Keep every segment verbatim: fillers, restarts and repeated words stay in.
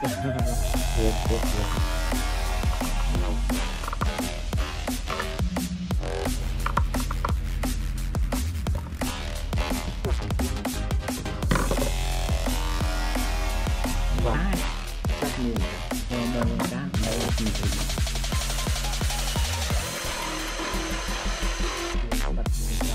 Yes, yes, yes. Vâng, Ai chắc nhiều. đồ đồ cá đây là gì vậy? Bật cho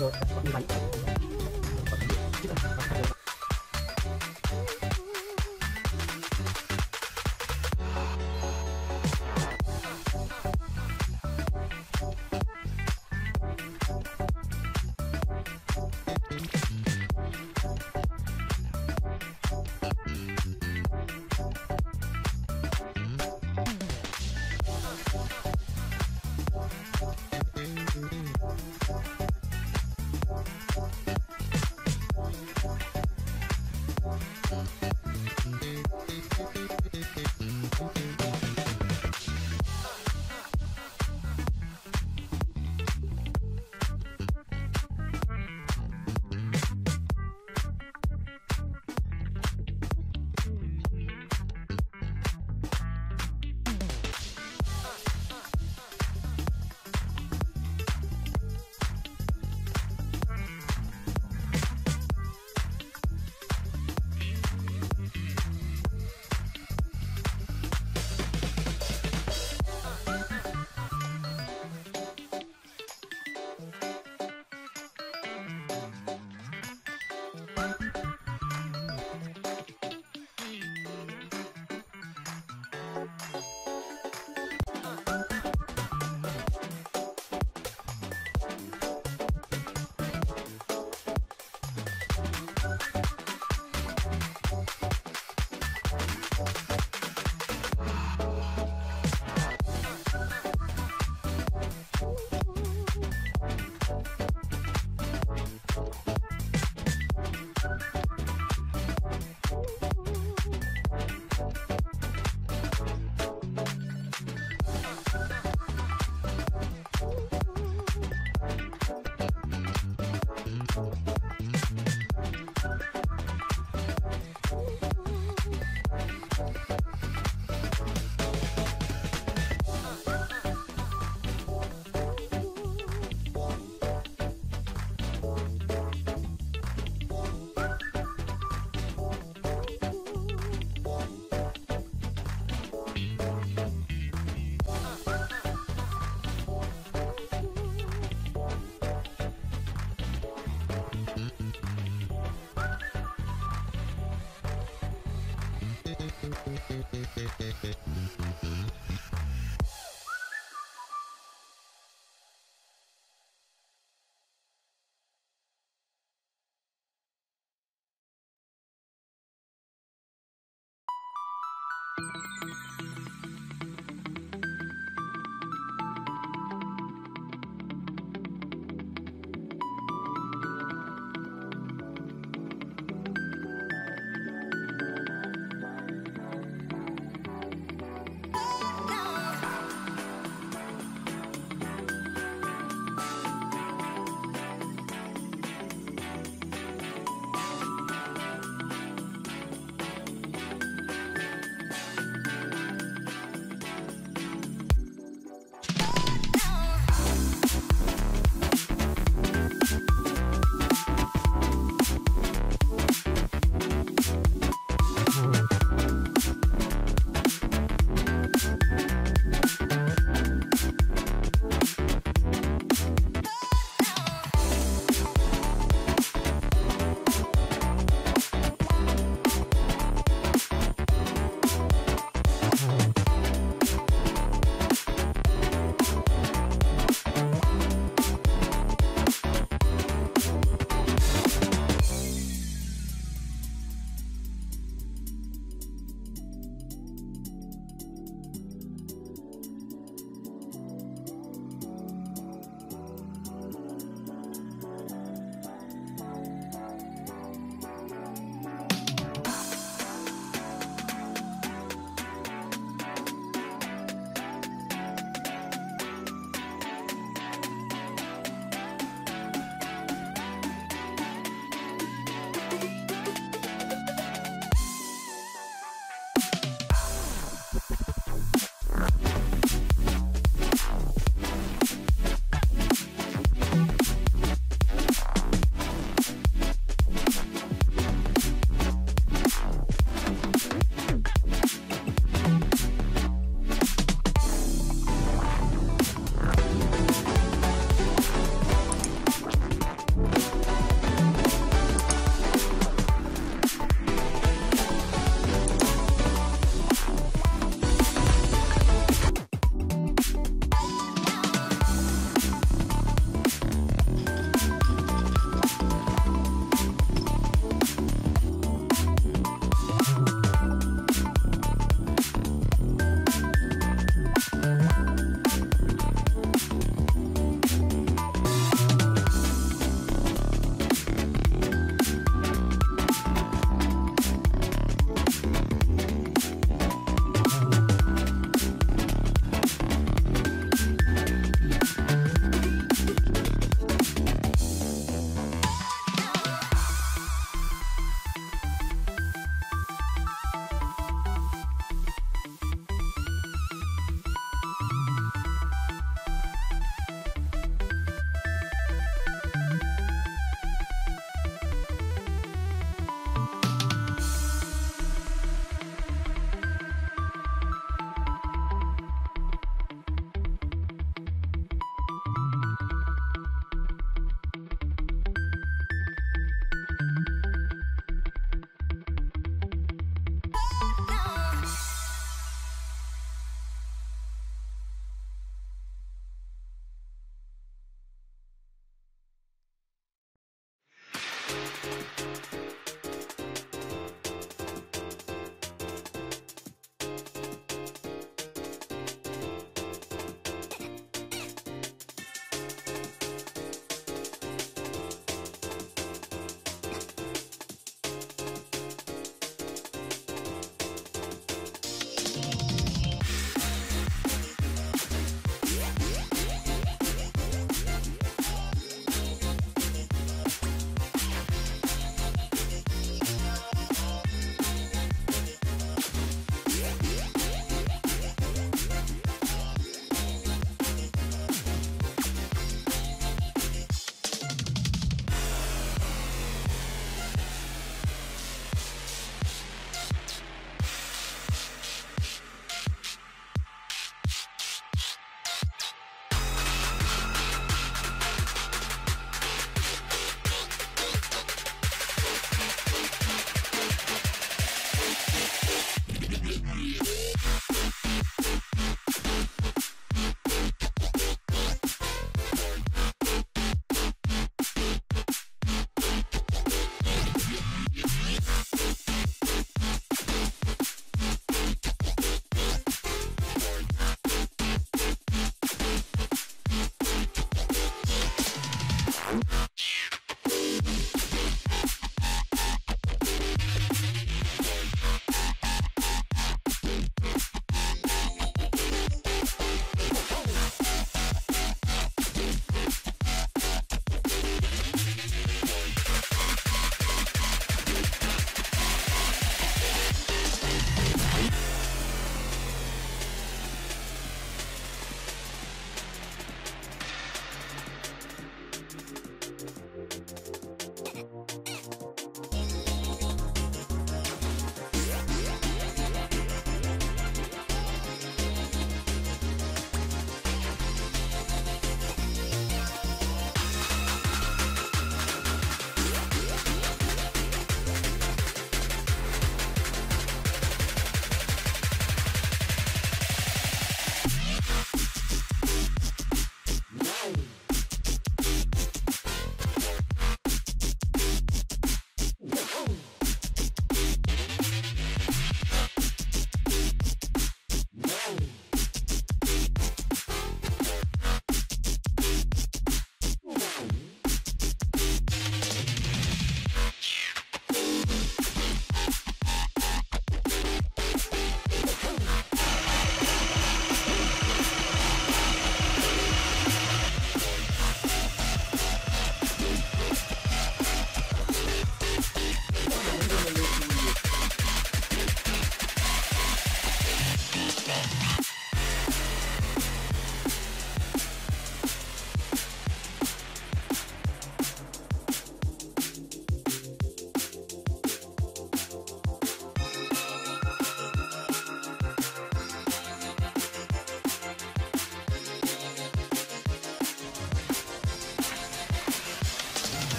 rồi có đi bánh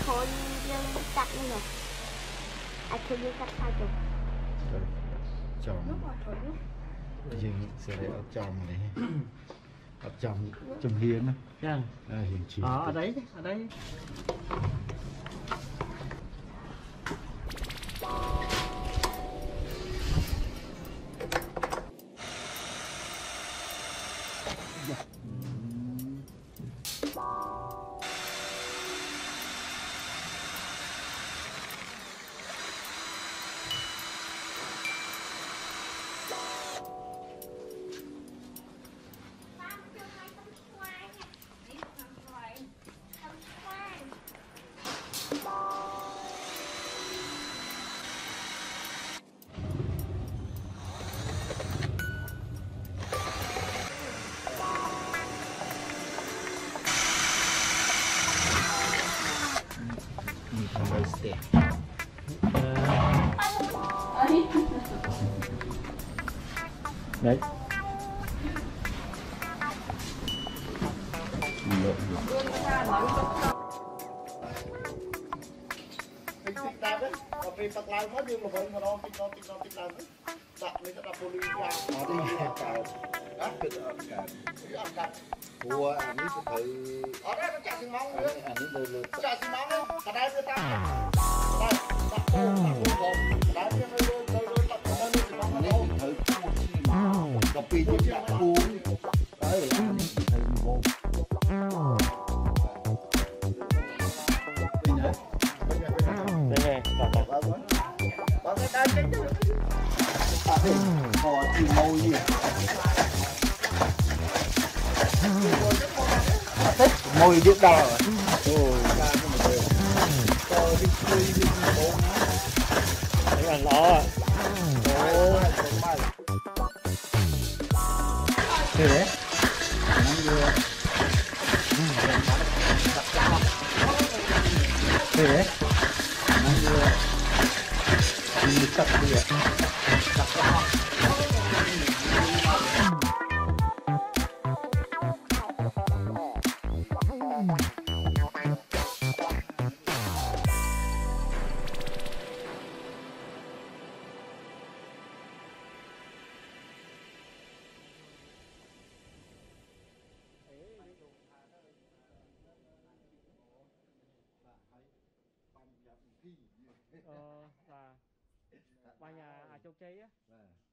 thôi dương cắt nữa anh thôi dương cắt hai chục chồng dương sẽ lấy ở trong này ở trong trong hiên á Vâng. À, hiên chỉ Ờ, ở đấy ở đấy Step. đấy Vì tật lại mất nhưng mà vẫn mà nó tích nó tích nó tích làm đặt lên đặt bồ lưu ra Ở đây là cả các cái ở cả đặt của anh ấy có thể ở đây nó chạy xi măng anh nữa ấy anh ấy đây là chạy xi măng nữa cả đây người ta đây đặt cô đặt cô hồn đấy cái nơi nơi nơi nơi đặt nơi nơi xi măng anh nó ấy thì thấy cua xi măng cà phê thì đặt cua đấy là anh ấy thì thấy vô đây này bảo bảo bảo cái đây cái họ thì màu gì thích môi biết đâu rồi ôi ra cái một điều cho đi chơi đi bố đấy là nó à ôi thế đấy nó vừa thế đấy nó vừa đi cắt đi à ờ là ba nhà à châu Chây á